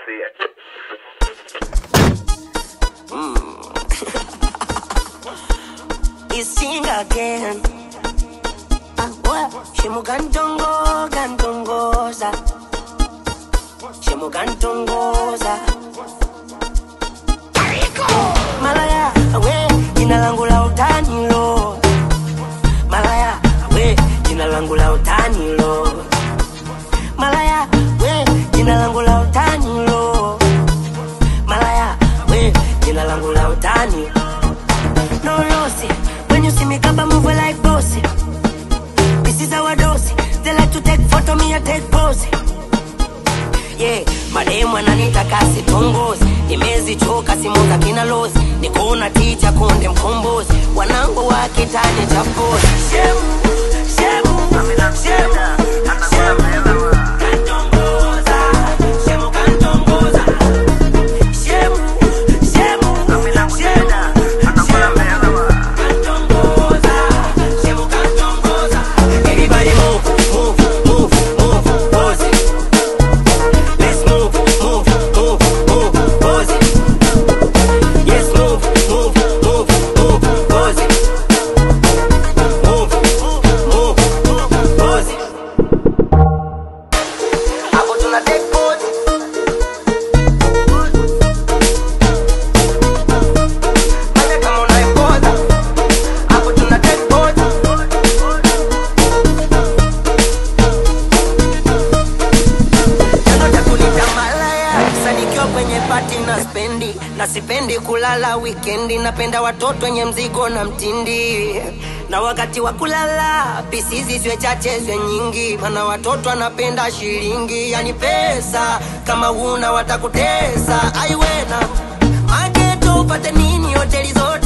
see it. You sing again. Shemu gantongoza. Shemu gantongoza. Malaya, we, jina langu la utani lo. Malaya, we, jina langu la utani lo. Malaya, we, jina langu la utani lo. Malaya, we, jina langu la utani. No lossy, when you see me kaba move like bossy. This is our dose. They like to take photo, me I take pose. Yeah, mademu wananiita kasi tongozi. Nimezichoka simu za kina lozi. Nikona ticha konde mkombozi. Wanangu wa kitani cha pozi. Shemu, shemu, shemu, shemu. Kantongoza, shemu kantongoza. Shemu, shemu, shemu. Kantongoza, shemu kantongoza. Everybody move, move, move, move, pose it. Let's move, move, move, move, pose it. Yes, move, move, move, move, pose it. Move, move, move, pose it. Hapo tuna take pose. Mane kama unaipoza. Hapo tuna take pose. Chanzo cha kunita malaya. Sasa nikiwa kwenye party na spendi. Na sipendi kulala weekendi. Napenda watoto wenye mzigo na mtindi. Na wakati wa kulala pisizi ziwe chache ziwe nyingi. Mana watoto wanapenda shilingi. Yani pesa kama huna watakutesa. Aiwena mageto upate nini hoteli zote.